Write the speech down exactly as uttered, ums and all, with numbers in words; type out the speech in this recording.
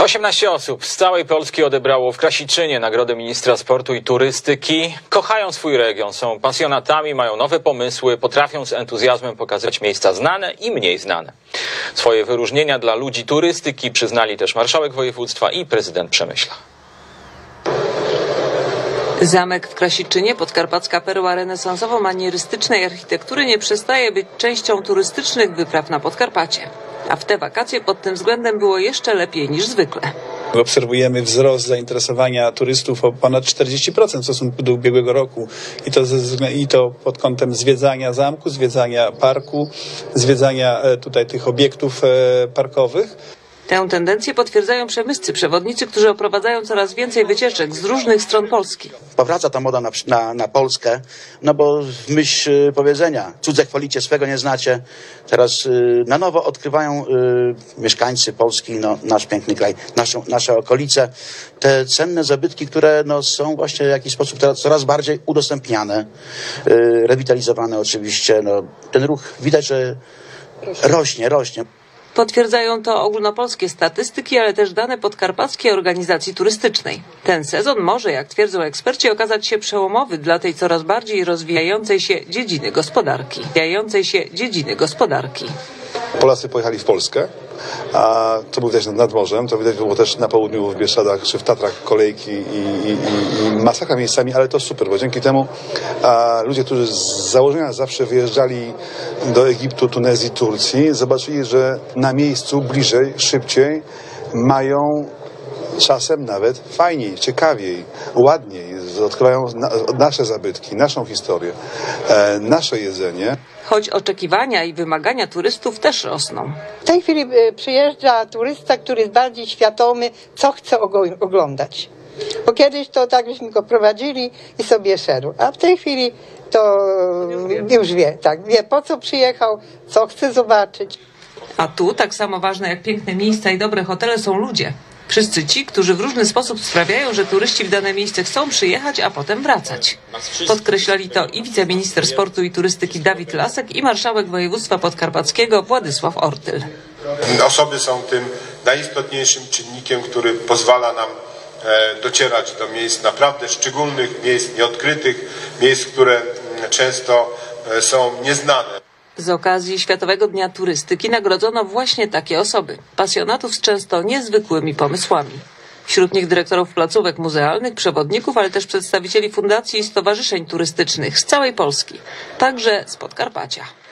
osiemnaście osób z całej Polski odebrało w Krasiczynie nagrodę ministra sportu i turystyki. Kochają swój region, są pasjonatami, mają nowe pomysły, potrafią z entuzjazmem pokazać miejsca znane i mniej znane. Swoje wyróżnienia dla ludzi turystyki przyznali też marszałek województwa i prezydent Przemyśla. Zamek w Krasiczynie, podkarpacka perła renesansowo-manierystycznej architektury, nie przestaje być częścią turystycznych wypraw na Podkarpacie. A w te wakacje pod tym względem było jeszcze lepiej niż zwykle. Obserwujemy wzrost zainteresowania turystów o ponad czterdzieści procent w stosunku do ubiegłego roku. I to, I to pod kątem zwiedzania zamku, zwiedzania parku, zwiedzania tutaj tych obiektów parkowych. Tę tendencję potwierdzają przemyscy, przewodnicy, którzy oprowadzają coraz więcej wycieczek z różnych stron Polski. Powraca ta moda na, na, na Polskę, no bo w myśl powiedzenia, cudze chwalicie, swego nie znacie. Teraz y, na nowo odkrywają y, mieszkańcy Polski, no, nasz piękny kraj, naszą, nasze okolice, te cenne zabytki, które no, są właśnie w jakiś sposób teraz coraz bardziej udostępniane, y, rewitalizowane oczywiście. No, ten ruch widać, że rośnie, rośnie. Potwierdzają to ogólnopolskie statystyki, ale też dane Podkarpackiej Organizacji Turystycznej. Ten sezon może, jak twierdzą eksperci, okazać się przełomowy dla tej coraz bardziej rozwijającej się dziedziny gospodarki. Rozwijającej się dziedziny gospodarki. Polacy pojechali w Polskę, a to było widać nad morzem, to widać było też na południu w Bieszczadach czy w Tatrach kolejki i, i, i, i masakra miejscami, ale to super, bo dzięki temu a, ludzie, którzy z założenia zawsze wyjeżdżali do Egiptu, Tunezji, Turcji, zobaczyli, że na miejscu bliżej, szybciej mają czasem nawet fajniej, ciekawiej, ładniej, odkrywają na, nasze zabytki, naszą historię, e, nasze jedzenie. Choć oczekiwania i wymagania turystów też rosną. W tej chwili przyjeżdża turysta, który jest bardziej świadomy, co chce oglądać. Bo kiedyś to tak żeśmy go prowadzili i sobie szedł, a w tej chwili to już wie, już wie, tak, wie po co przyjechał, co chce zobaczyć. A tu tak samo ważne jak piękne miejsca i dobre hotele są ludzie. Wszyscy ci, którzy w różny sposób sprawiają, że turyści w dane miejsce chcą przyjechać, a potem wracać. Podkreślali to i wiceminister sportu i turystyki Dawid Lasek i marszałek województwa podkarpackiego Władysław Ortyl. Osoby są tym najistotniejszym czynnikiem, który pozwala nam docierać do miejsc naprawdę szczególnych, miejsc nieodkrytych, miejsc, które często są nieznane. Z okazji Światowego Dnia Turystyki nagrodzono właśnie takie osoby, pasjonatów z często niezwykłymi pomysłami. Wśród nich dyrektorów placówek muzealnych, przewodników, ale też przedstawicieli fundacji i stowarzyszeń turystycznych z całej Polski, także z Podkarpacia.